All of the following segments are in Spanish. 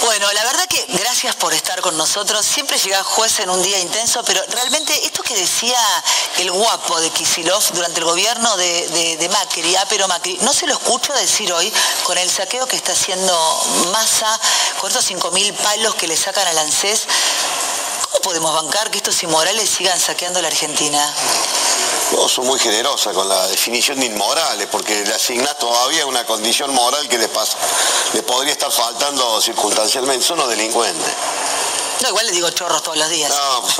Bueno, la verdad que gracias por estar con nosotros. Siempre llega juez en un día intenso, pero realmente esto que decía el guapo de Kicillof durante el gobierno de Macri, pero Macri, no se lo escucho decir hoy con el saqueo que está haciendo Massa, con estos 5.000 palos que le sacan al ANSES. ¿Cómo podemos bancar que estos inmorales sigan saqueando la Argentina? No, son muy generosas con la definición de inmorales, porque le asignás todavía una condición moral que le podría estar faltando circunstancialmente. Son los delincuentes. No, igual le digo chorros todos los días. No, pues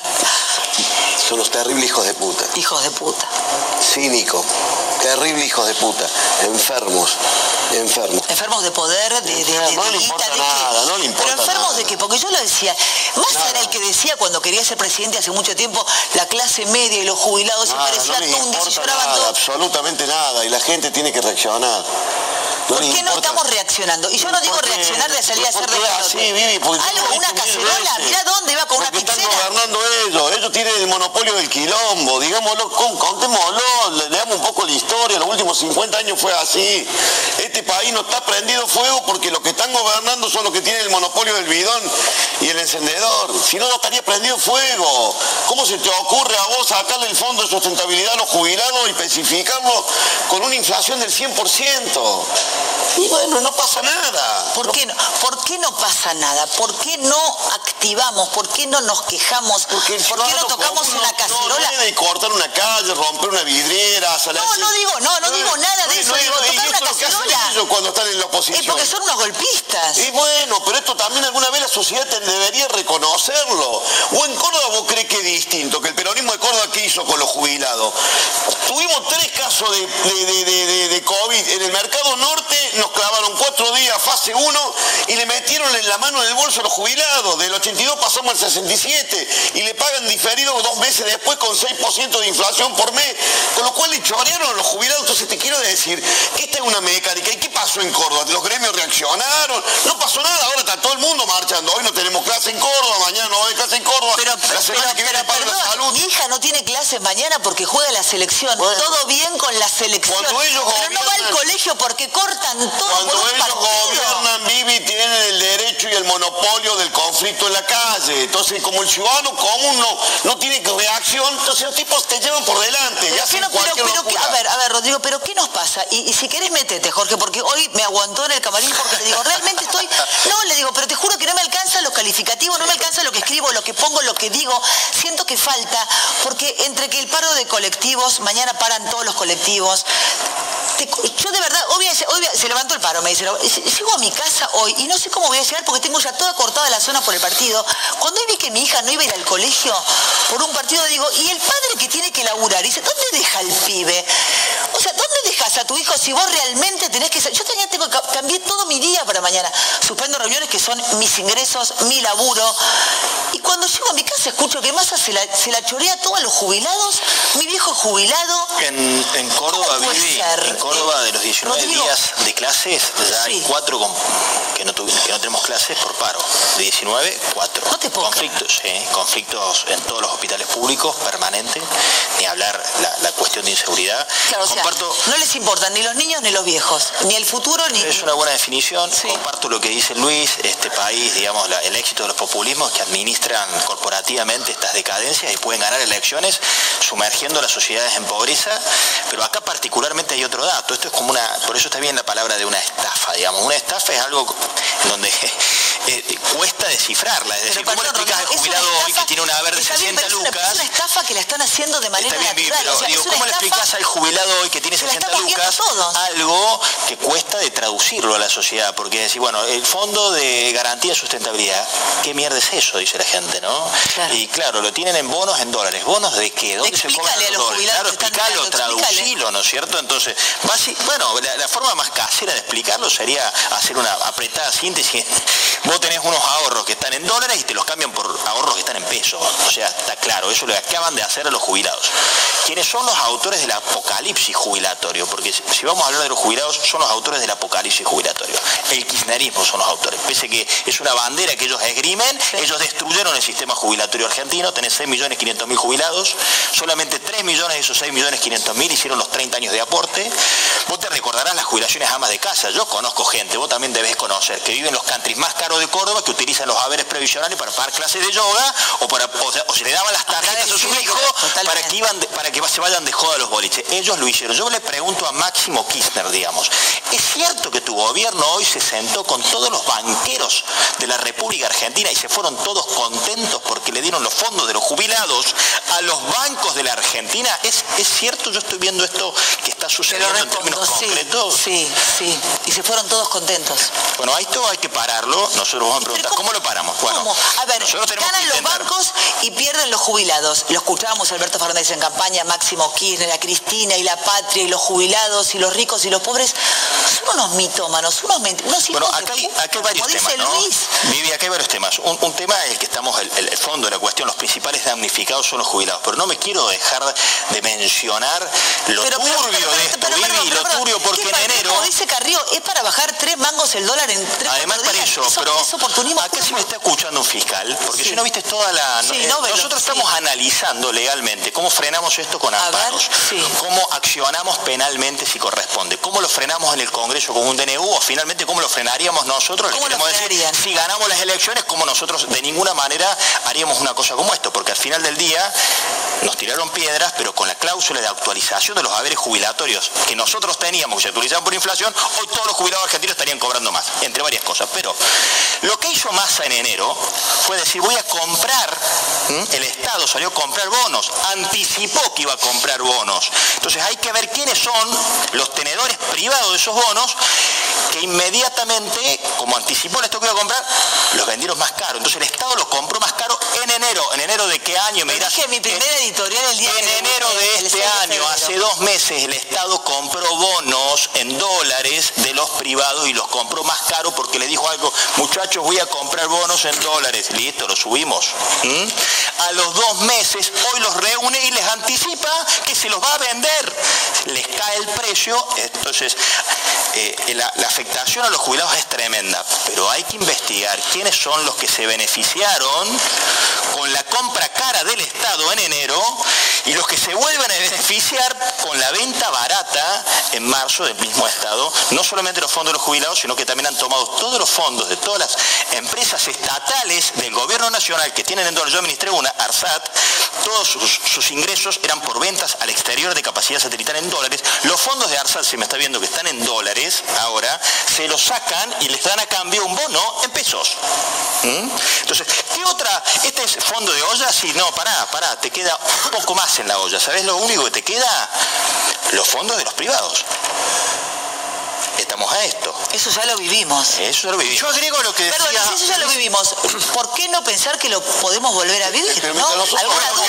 son los terribles hijos de puta. Hijos de puta. Cínicos, terribles hijos de puta, enfermos. Enfermos de poder, no le importa nada, no le importa. Pero enfermos nada. de qué, porque yo lo decía, Massa era el que decía cuando quería ser presidente hace mucho tiempo, la clase media y los jubilados se parecían tundis y lloraban todos. Absolutamente nada, y la gente tiene que reaccionar. ¿Por qué no estamos reaccionando? Y yo no digo reaccionar de salir a hacer de algo, una cacerola, mirá dónde va con una pizzería. Están gobernando ellos tienen el monopolio del quilombo, digámoslo, contémoslo, le damos un poco la historia, los últimos 50 años fue así. Este país no está prendido fuego porque los que están gobernando son los que tienen el monopolio del bidón y el encendedor, si no, no estaría prendido fuego. ¿Cómo se te ocurre a vos sacarle el fondo de sustentabilidad a los jubilados y especificarlo con una inflación del 100%? Y bueno, no pasa nada. ¿Por qué no pasa nada? ¿Por qué no activamos? ¿Por qué no nos quejamos? ¿Por qué no tocamos una cacerola? No de cortar una calle, romper una vidriera, no digo nada de eso, digo tocar una cacerola. Ellos cuando están en la oposición. Es porque son unos golpistas. Y bueno, pero esto también alguna vez la sociedad debería reconocerlo. ¿O en Córdoba vos crees que es distinto? Que el peronismo de Córdoba, ¿qué hizo con los jubilados? Tuvimos 3 casos de COVID. En el Mercado Norte nos clavaron 4 días, fase 1, y le metieron en la mano en el bolso a los jubilados. Del 82 pasamos al 67 y le pagan diferido 2 meses después con 6% de inflación por mes, con lo cual le chorearon a los jubilados. Entonces te quiero decir que esta es una mecánica. ¿Y qué pasó en Córdoba? Los gremios reaccionaron, no pasó nada, ahora está todo el mundo marchando. Hoy no tenemos clase en Córdoba, mañana no hay clase en Córdoba. La semana que viene para la salud. Mi hija no tiene clases mañana porque juega la selección. Bueno, todo bien con la selección. Pero no va al colegio porque cortan todo. Cuando ellos gobiernan, Vivi, tienen el derecho y el monopolio del conflicto en la calle. Entonces, como el ciudadano común no tiene reacción, entonces los tipos te llevan por delante. A ver, Rodrigo, pero ¿qué nos pasa? Y si querés, métete, Jorge, porque hoy me aguantó en el camarín porque le digo, realmente estoy... No, le digo, pero te juro que no me alcanzan los calificativos, no me alcanza lo que escribo, lo que pongo, lo que digo. Siento que falta, porque entre que el paro de colectivos, mañana paran todos los colectivos... Yo de verdad, hoy se levantó el paro, me dice, llego a mi casa hoy y no sé cómo voy a llegar porque tengo ya toda cortada la zona por el partido. Cuando hoy vi que mi hija no iba a ir al colegio por un partido, digo, ¿y el padre que tiene que laburar? Y dice, ¿dónde deja el pibe? O sea, ¿dónde dejas a tu hijo si vos realmente tenés que... Yo también cambié todo mi día para mañana. Suspendo reuniones que son mis ingresos, mi laburo. Y cuando llego a mi casa escucho que Massa se la chorea a todos los jubilados. Mi viejo jubilado. En Córdoba, Vivi, en Córdoba de los 19 días de clases, ya hay 4 que no tenemos clases por paro. De 19, 4. No te puedo conflictos en todos los hospitales públicos, permanentes, ni hablar la cuestión de inseguridad. Claro, no les importan ni los niños ni los viejos, ni el futuro ni... Es una buena definición. Comparto lo que dice Luis. Este país, digamos, el éxito de los populismos que administran corporativamente estas decadencias y pueden ganar elecciones sumergiendo a las sociedades en pobreza. Pero acá particularmente hay otro dato. Esto es como por eso está bien la palabra de una estafa, digamos. Una estafa es algo donde cuesta descifrarla. Es decir, ¿cómo le explicas al jubilado hoy que tiene un haber de 60 lucas? Es una estafa que la están haciendo de manera natural. Pero, digo, ¿cómo le explicas al jubilado hoy que tiene 60 lucas algo que cuesta de traducirlo a la sociedad? Porque es decir, bueno, el fondo de garantía de sustentabilidad, ¿qué mierda es eso? Dice la gente, ¿no? Claro. Y claro, lo tienen en bonos en dólares. ¿Bonos de qué? ¿Dónde se cobran los dólares? Claro, explícalo, traducilo, ¿no es cierto? Entonces, bueno, la forma más casera de explicarlo sería hacer una apretada síntesis. Vos tenés unos ahorros que están en dólares y te los cambian por ahorros que están en pesos. O sea, está claro, eso lo acaban de hacer a los jubilados. ¿Quiénes son los autores del apocalipsis jubilatorio? Porque si vamos a hablar de los jubilados, son los autores del apocalipsis jubilatorio. El kirchnerismo son los autores. Pese que es una bandera que ellos esgrimen, ellos destruyeron el sistema jubilatorio argentino. Tenés 6.500.000 jubilados. Solamente 3 millones de esos 6.500.000 hicieron los 30 años de aporte. Vos te recordarás las jubilaciones amas de casa. Yo conozco gente, vos también debés conocer, que viven los countries más caros de de Córdoba que utilizan los haberes previsionales para pagar clases de yoga o se le daban las tarjetas a sus hijos para que se vayan de joda a los boliches. Ellos lo hicieron. Yo le pregunto a Máximo Kirchner, digamos, ¿es cierto que tu gobierno hoy se sentó con todos los banqueros de la República Argentina y se fueron todos contentos porque le dieron los fondos de los jubilados a los bancos de la Argentina? ¿Es cierto? Yo estoy viendo esto que está sucediendo en términos concretos. Sí, y se fueron todos contentos. Bueno, esto hay que pararlo. Nosotros vamos a preguntar, ¿cómo lo paramos? Bueno, ¿cómo? A ver, ganan los bancos y pierden los jubilados. Lo escuchábamos a Alberto Fernández en campaña, Máximo Kirchner, a Cristina y la patria y los jubilados y los ricos y los pobres. Son unos mitómanos, unos mentirosos. Bueno, acá hay varios temas, ¿no? Vivi, acá hay varios temas. Un tema es el que estamos, el fondo de la cuestión, los principales damnificados son los jubilados. Pero no me quiero dejar de mencionar lo turbio de esto, Vivi, lo turbio, porque en enero... Como dice Carrió, es para bajar 3 mangos el dólar en 3 Además para eso, pero acá sí me está escuchando un fiscal, porque si no viste toda la... nosotros estamos analizando legalmente cómo frenamos esto con amparos, cómo accionamos penalmente si corresponde, cómo lo frenamos en el Congreso con un DNU o finalmente cómo lo frenaríamos nosotros. ¿Cómo lo frenarían? Si ganamos las elecciones, como nosotros de ninguna manera haríamos una cosa como esto, porque al final del día nos tiraron piedras, pero con la cláusula de actualización de los haberes jubilatorios que nosotros teníamos, que se actualizaban por inflación, hoy todos los jubilados argentinos estarían cobrando más, entre varias cosas. Pero lo que hizo Massa en enero fue decir, voy a comprar, el Estado salió a comprar bonos, anticipó que iba a comprar bonos. Entonces hay que ver quiénes son los tenedores privados de esos bonos que inmediatamente, como anticipó el Estado que iba a comprar, los vendieron más caro. Entonces el Estado los compró más caro en enero. ¿En enero de qué año? Me dirás, mi primera editorial el día en enero de este año, hace 2 meses, el Estado compró bonos en dólares de los privados y los compró más caro porque le dijo algo, muchachos, voy a comprar bonos en dólares. Listo, lo subimos. A los 2 meses, hoy los reúne y les anticipa que se los va a vender. Les cae el precio, entonces la afectación a los jubilados es tremenda, pero hay que investigar quiénes son los que se beneficiaron con la compra cara del Estado en enero y los que se vuelven a beneficiar con la venta barata en marzo del mismo Estado, no solamente los fondos de los jubilados, sino que también han tomado todos los fondos de todas las empresas estatales del gobierno nacional que tienen en dólares. Yo administré una, ARSAT, todos sus ingresos eran por ventas al exterior de capacidad satelital en dólares. Los fondos de ARSAT, se me está viendo que están en dólares ahora, se los sacan y les dan a cambio un bono en pesos. Entonces, ¿qué otra? ¿Este es fondo de olla? Sí, no, pará, te queda un poco más en la olla. ¿Sabés lo único que te queda? Los fondos de los privados. Estamos a esto. Eso ya lo vivimos. Eso ya lo vivimos. Yo agrego lo que decía... Perdón, si eso ya lo vivimos, ¿por qué no pensar que lo podemos volver a vivir? Pero ¿no? nosotros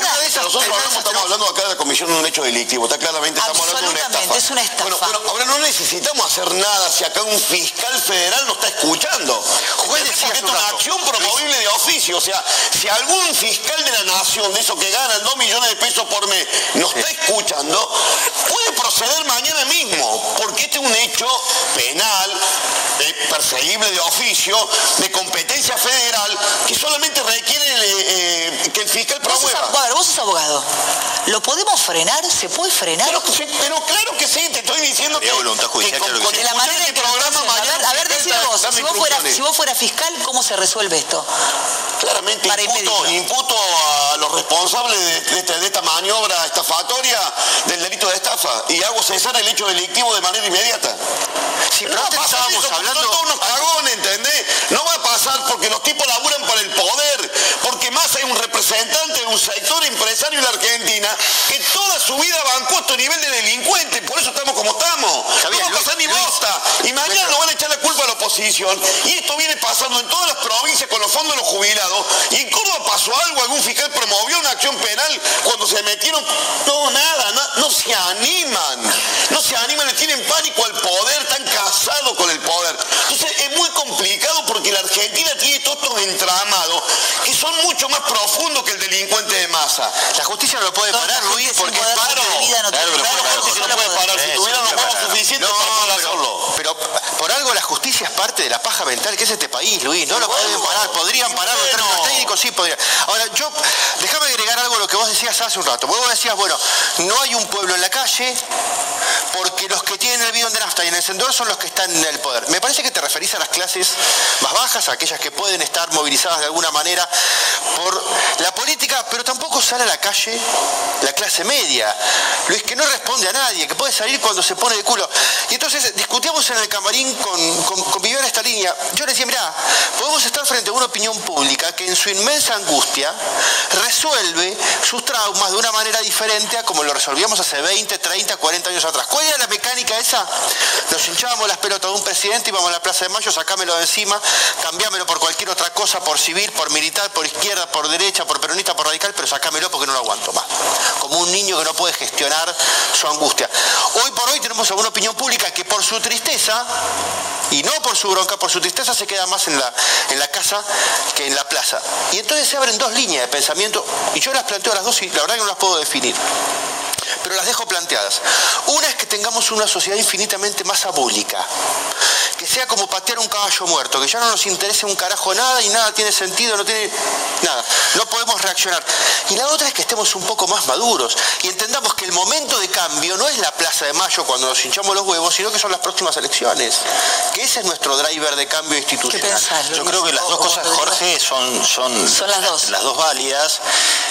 estamos hablando acá de la comisión de un hecho delictivo. Está claramente, estamos hablando de una estafa. Es una estafa. Bueno, ahora no necesitamos hacer nada si acá un fiscal federal nos está escuchando. Juez decía que esto es una acción promovible de oficio. O sea, si algún fiscal de la nación, de esos que ganan 2 millones de pesos por mes, nos está escuchando, puede proceder mañana mismo, porque este es un hecho penal, perseguible de oficio, de competencia federal, que solamente requiere que el fiscal promueva. Vos sos abogado. ¿Lo podemos frenar? ¿Se puede frenar? Pero claro que sí, te estoy diciendo que... voluntad judicial, con de la manera que programa mañana... A ver, decime vos, si vos fueras fiscal, ¿cómo se resuelve esto? Claramente imputo a los responsables de esta maniobra estafatoria del delito de estafa y hago cesar el hecho delictivo de manera inmediata. Sí, pero antes estábamos hablando... Son todos unos cagones, ¿entendés? No va a pasar porque los tipos laburan por el poder, porque Massa es un representante de un sector empresario en la Argentina que toda su vida bancó a este nivel de delincuente, por eso estamos como estamos. No va a pasar ni bosta. Y mañana nos van a echar la culpa a la oposición. Y esto viene pasando en todas las provincias con los fondos de los jubilados. Y en Córdoba pasó algo, algún fiscal promovió una acción penal cuando se metieron. No, nada, no se animan. No se animan, le tienen pánico al poder, están casados con el poder. Entonces es muy complicado porque la Argentina tiene todos estos entramados que son mucho más profundos que el delincuente de Massa. La justicia no lo puede parar, Luis, porque es paro. La justicia no puede parar. Si tuviera los huevos suficientes para hacerlo. Pero por algo la justicia es parte de la paja mental que es este país, Luis. No lo pueden parar. Podrían pararlo en términos técnicos, sí podrían. Ahora, déjame agregar algo a lo que vos decías hace un rato. Vos decías, bueno, no hay un pueblo en la calle, porque los que tienen el bidón de nafta y el encendedor son los que están en el poder. Me parece que te referís a las clases más bajas, a aquellas que pueden estar movilizadas de alguna manera por la política, pero tampoco sale a la calle la clase media, Luis, que no responde a nadie, que puede salir cuando se pone de culo. Y entonces discutíamos en el camarín con Viviana esta línea. Yo le decía, mirá, podemos estar frente a una opinión pública que en su inmensa angustia resuelve sus traumas de una manera diferente a como lo resolvíamos hace 20, 30, 40 años atrás. ¿Cuál era la mecánica esa? Nos hinchábamos las pelotas de un presidente, íbamos a la Plaza de Mayo, sacámelo de encima, cambiámelo por cualquier otra cosa, por civil, por militar, por izquierda, por derecha, por peronista, por radical, pero sacámelo porque no lo aguanto más. Como un niño que no puede gestionar su angustia. Hoy por hoy tenemos a una opinión pública que por su tristeza, y no por su bronca, por su tristeza se queda más en la casa que en la plaza. Y entonces se abren dos líneas de pensamiento, y yo las planteo a las dos y la verdad que no las puedo definir, pero las dejo planteadas. Una es que tengamos una sociedad infinitamente más abúlica, que sea como patear un caballo muerto, que ya no nos interese un carajo nada y nada tiene sentido, no tiene nada, no podemos reaccionar. Y la otra es que estemos un poco más maduros y entendamos que el momento de cambio no es la Plaza de Mayo cuando nos hinchamos los huevos, sino que son las próximas elecciones, que ese es nuestro driver de cambio institucional. ¿Qué pensás, Yo creo que las dos cosas, Jorge, son las dos válidas,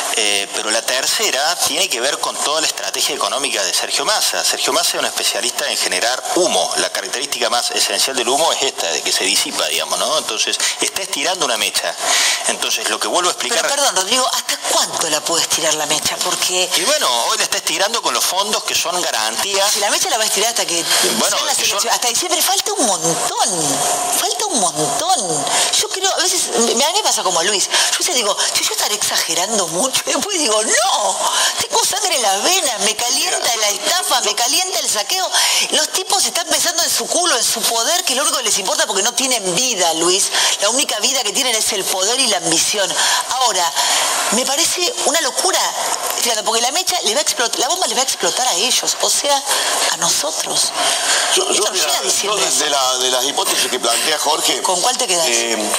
pero la tercera tiene que ver con toda la estrategia económica de Sergio Massa. Sergio Massa es un especialista en generar humo. La característica más esencial del humo es esta, de que se disipa, digamos, ¿no? Entonces, está estirando una mecha. Entonces, lo que vuelvo a explicar... Pero perdón, Rodrigo, ¿hasta cuánto la puede estirar la mecha? Porque... Y bueno, hoy la está estirando con los fondos que son garantías. Si la mecha la va a estirar hasta que... Bueno, hasta diciembre falta un montón. Falta un montón. Yo creo, a veces, a mí me pasa como a Luis. Yo a veces digo, yo estaré exagerando mucho. Y después digo, no, tengo sangre en las venas, me calienta la estafa, me calienta el saqueo. Los tipos están pensando en su culo, en su poder, que es lo único que les importa porque no tienen vida, Luis. La única vida que tienen es el poder y la ambición. Ahora, me parece una locura, porque la mecha le va a explotar, la bomba le va a explotar a ellos, o sea, a nosotros. Yo de las hipótesis que plantea Jorge... ¿Con cuál te quedas?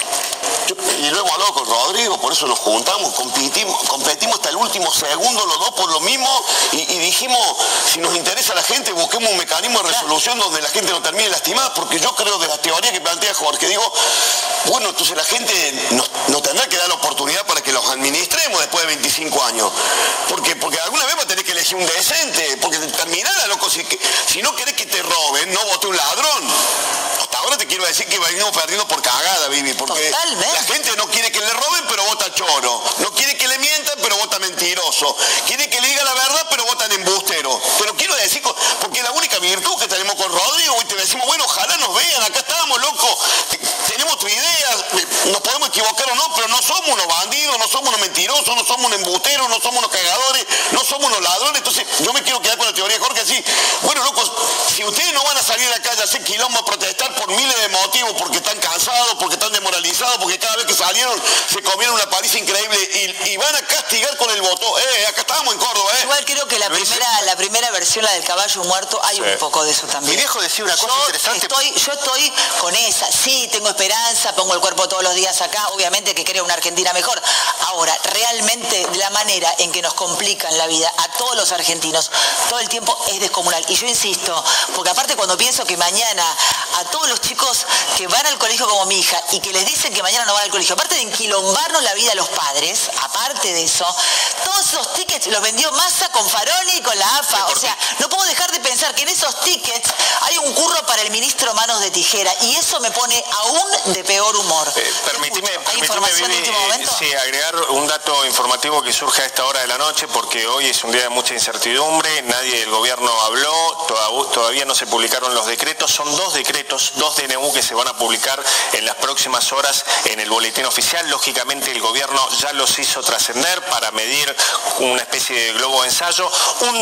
Y luego hablado con Rodrigo, por eso nos juntamos, competimos hasta el último segundo los dos por lo mismo y dijimos, si nos interesa a la gente, busquemos un mecanismo de resolución donde la gente no termine lastimada, porque yo creo de la teoría que plantea Jorge, digo, bueno, entonces la gente nos tendrá que dar la oportunidad para que los administremos después de 25 años, porque alguna vez va a tener que elegir un decente, porque terminará, loco, si no querés que te roben, no vote un ladrón. Hasta ahora te quiero decir que venimos perdiendo por cagada, Vivi, porque totalmente. La gente no quiere que le roben, pero vota choro. No quiere que le mientan, pero vota mentiroso. Quiere que le diga la verdad, pero votan embustero. Pero quiero decir, porque la única virtud que tenemos con Rodrigo, y te decimos, bueno, ojalá nos vean, acá estamos, loco, tenemos tu idea, nos podemos equivocar o no, pero no somos unos bandidos, no somos unos mentirosos, no somos unos embusteros, no somos unos cagadores, no somos unos ladrones. Entonces, yo me quiero quedar con la teoría de Jorge así, bueno, locos, si ustedes no van a salir a la calle a hacer quilombo, a protestar por miles de motivos, porque están cansados, porque están demoralizados, porque cada vez que salieron se comieron una paliza increíble y van a castigar con el voto. Acá estábamos en Córdoba, Igual creo que la primera versión, la del caballo muerto, hay un poco de eso también. Mi viejo decía una cosa interesante. Yo estoy con esa, sí, tengo esperanza, pongo el cuerpo todos los días acá, obviamente que creo una Argentina mejor. Ahora, realmente la manera en que nos complican la vida a todos los argentinos todo el tiempo es descomunal. Y yo insisto, porque aparte cuando pienso que mañana a todos los chicos que van al colegio como mi hija y que les dicen que mañana no van al colegio, aparte de enquilombarnos la vida a los padres, aparte de eso, todos esos tickets los vendió Massa con Faroni y con la AFA. O sea, no puedo dejar de pensar que en esos tickets hay un curro para el ministro Manos de Tijera y eso me pone aún de peor humor. Permíteme, información de último momento? Sí, agregar un dato informativo que surge a esta hora de la noche, porque hoy es un día de mucha incertidumbre, nadie del gobierno habló, todavía no se publicaron los decretos, son dos decretos, dos DNU que se van a publicar en las próximas horas en el boletín oficial. Lógicamente el gobierno ya los hizo trascender para medir una especie de globo de ensayo,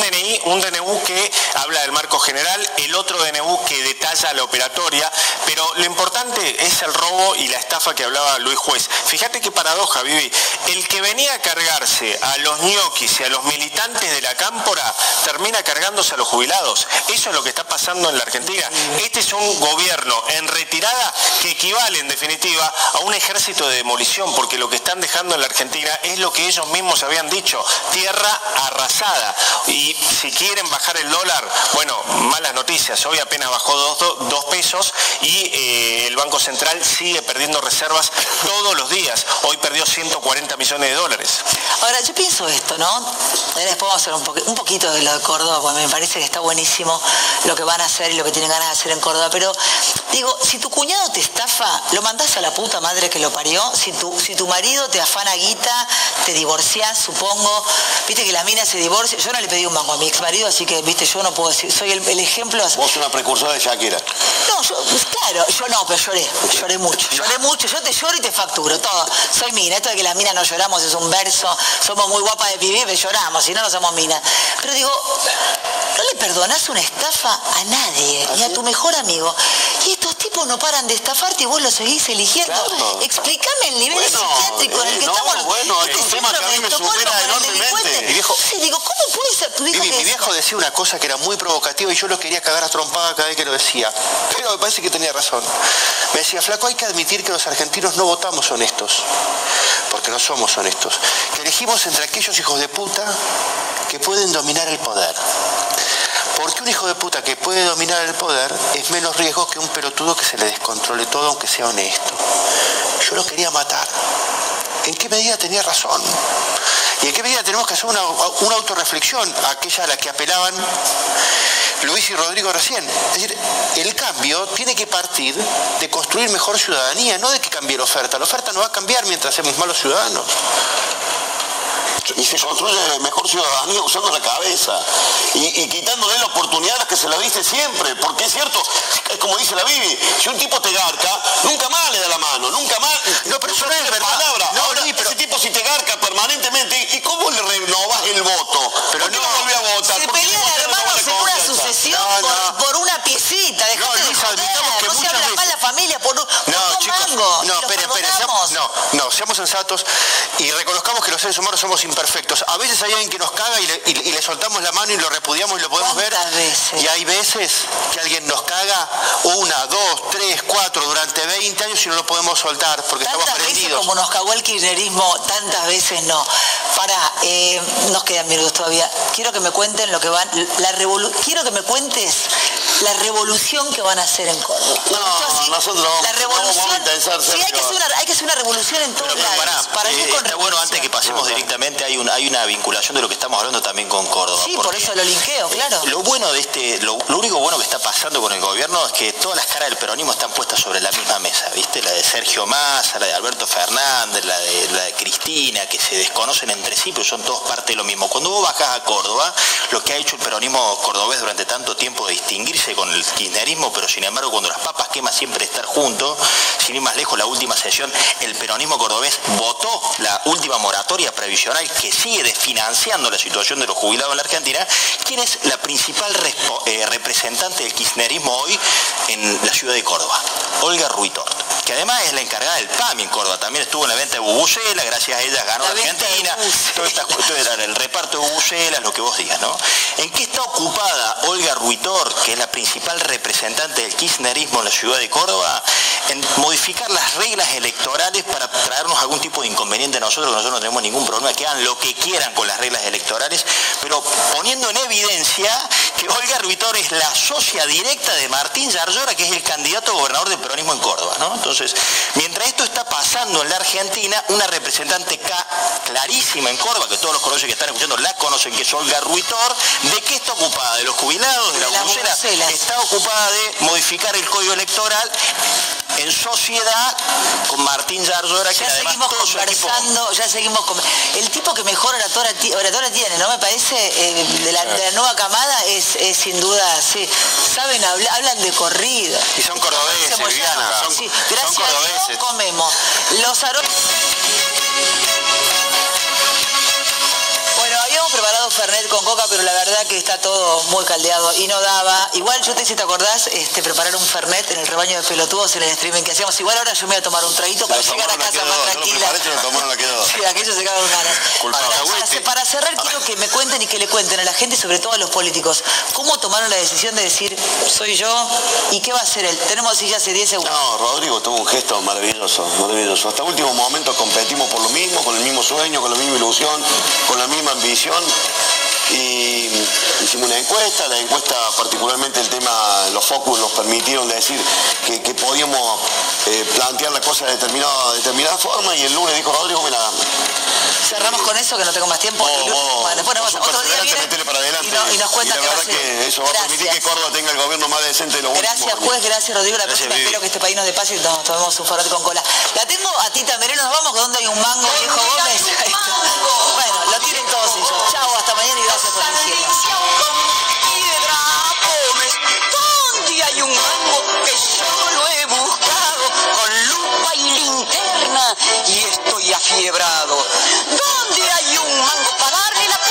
un DNU que habla del marco general, el otro DNU que detalla la operatoria, pero lo importante es el robo y la estafa que hablaba Luis Juez. es, fíjate qué paradoja, Vivi, el que venía a cargarse a los ñoquis y a los militantes de la Cámpora termina cargándose a los jubilados. Eso es lo que está pasando en la Argentina. Este es un gobierno en retirada que equivale en definitiva a un ejército de demolición, porque lo que están dejando en la Argentina es lo que ellos mismos habían dicho, tierra arrasada. Y si quieren bajar el dólar, bueno, malas noticias, hoy apenas bajó 2 pesos y el Banco Central sigue perdiendo reservas todos los días. Hoy perdió 140 millones de dólares. Ahora, yo pienso esto, ¿no? Después vamos a hacer un poquito de lo de Córdoba, porque me parece que está buenísimo lo que van a hacer y lo que tienen ganas de hacer en Córdoba, pero digo, si tu cuñado te estafa, lo mandás a la puta madre que lo parió. Si tu marido te afana guita, te divorciás, supongo. Viste que la mina se divorcia. Yo no le pedí un mango a mi ex marido, así que, viste, yo no puedo decir, soy el ejemplo. Vos una precursora de Shakira. No, claro, yo no, pero lloré mucho, yo te lloro y te facturo, todo. Soy mina, esto de que las minas no lloramos es un verso, somos muy guapas de vivir, pero lloramos, si no, no somos minas. Pero digo, no le perdonás una estafa a nadie, ni a tu mejor amigo. Y estos tipos no paran de estafarte y vos los seguís eligiendo. Claro. Explícame el nivel psiquiátrico en el que estamos. Bueno, es un tema que a mí me supera enormemente. Mi viejo, sí, digo, ¿cómo puede ser tu hijo? Mi viejo decía una cosa que era muy provocativa y yo lo quería cagar a trompada cada vez que lo decía. Pero me parece que tenía razón. Me decía, flaco, hay que admitir que los argentinos no votamos honestos. Porque no somos honestos. Que elegimos entre aquellos hijos de puta que pueden dominar el poder. Porque un hijo de puta que puede dominar el poder es menos riesgo que un pelotudo que se le descontrole todo aunque sea honesto. Yo lo quería matar. ¿En qué medida tenía razón? ¿Y en qué medida tenemos que hacer una autorreflexión, aquella a la que apelaban Luis y Rodrigo recién? Es decir, el cambio tiene que partir de construir mejor ciudadanía, no de que cambie la oferta. La oferta no va a cambiar mientras seamos malos ciudadanos. Y se construye mejor ciudadanía usando la cabeza y quitándole la oportunidad a las que se la diste siempre, porque es cierto, es como dice la Bibi, si un tipo te garca, nunca más le da la mano, nunca más. No, pero eso no es verdad. Palabra. No, ahora, pero... ese tipo si te garca permanentemente, ¿y cómo le renovás el voto? Pero ¿Por qué no volvió a votar? Se pelean hermanos en una sucesión por una piecita. No, Luis, admitamos que no se habla más la familia por chicos, no, espere, seamos sensatos y reconozcamos que los seres humanos somos imperfectos. A veces hay alguien que nos caga y le soltamos la mano y lo repudiamos y lo podemos ver. Veces? Y hay veces que alguien nos caga 1, 2, 3, 4 durante 20 años y no lo podemos soltar porque estamos prendidos. Veces como nos cagó el kirchnerismo, tantas veces no. Pará, nos quedan minutos todavía. Quiero que me cuenten lo que van, quiero que me cuentes la revolución que van a hacer en Córdoba. No, nosotros la revolución, vamos a intentar, sí, hay que hacer una revolución en todos lados. Para ir con bueno, antes que pasemos directamente, hay una vinculación de lo que estamos hablando también con Córdoba. Sí, por eso lo linkeo, claro. Lo bueno de lo único bueno que está pasando con el gobierno es que todas las caras del peronismo están puestas sobre la misma mesa, ¿viste? La de Sergio Massa, la de Alberto Fernández, la de Cristina, que se desconocen entre sí, pero son todos parte de lo mismo. Cuando vos bajás a Córdoba, lo que ha hecho el peronismo cordobés durante tanto tiempo de distinguirse con el kirchnerismo, pero sin embargo cuando las papas queman siempre estar juntos, sin ir más lejos, la última sesión, el peronismo cordobés votó la última moratoria previsional que sigue desfinanciando la situación de los jubilados en la Argentina. ¿Quién es la principal representante del kirchnerismo hoy en la ciudad de Córdoba? Olga Ruitort, que además es la encargada del PAMI en Córdoba. También estuvo en la venta de bubucelas, gracias a ella ganó la Argentina. Todas estas cuestiones eran el reparto de bubucelas, lo que vos digas, ¿no? ¿En qué está ocupada Olga Ruitort, que es la principal representante del kirchnerismo en la ciudad de Córdoba? En modificar las reglas electorales para traernos algún tipo de inconveniente a nosotros, que nosotros no tenemos ningún problema, que hagan lo que quieran con las reglas electorales, pero poniendo en evidencia que Olga Ruitort es la socia directa de Martín Yarlora, que es el candidato a gobernador del peronismo en Córdoba, ¿no? Entonces, mientras esto está pasando en la Argentina, una representante clarísima en Córdoba, que todos los cordobeses que están escuchando la conocen, que es Olga Ruitort, ¿de qué está ocupada? ¿De los jubilados? ¿De las bubucelas? Está ocupada de modificar el código electoral en sociedad con Martín Yarlora, que además todo su equipo... Ya seguimos con... El tipo que mejor oratoria tiene, ¿no? Me parece, de la nueva camada es sin duda, sí. Saben, hablan de corrido. Y son cordobeses, Viviana. Sí, gracias a Dios comemos. Los aromas... Bueno, habíamos preparado fernet con coca, pero la verdad que está todo muy caldeado y no daba. Igual yo te acordás, preparar un fernet en el rebaño de pelotudos en el streaming que hacíamos. Igual ahora yo me voy a tomar un traguito para llegar a casa más tranquila. Sí, aquellos se quedaron ganas. Para cerrar, quiero que me cuenten y que le cuenten a la gente, sobre todo a los políticos, cómo tomaron la decisión de decir, soy yo, y qué va a hacer él. Tenemos así ya hace 10 segundos. No, Rodrigo tuvo un gesto maravilloso, maravilloso. Hasta el último momento competimos por lo mismo, con el mismo sueño, con la misma ilusión, con la misma ambición. Y hicimos una encuesta, la encuesta particularmente el tema, los focus nos permitieron decir que podíamos plantear la cosa de determinada forma, y el lunes dijo Rodrigo, mira... Cerramos con eso, que no tengo más tiempo. Bueno, después otro día viene y nos cuenta y la verdad que eso va a permitir que Córdoba tenga el gobierno más decente de los últimos años. Gracias, juez, gracias, Rodrigo. La próxima espero que este país nos dé paz y nos tomemos un fernet con cola. La tengo a Tita Merelo, nos vamos, con donde hay un mango viejo.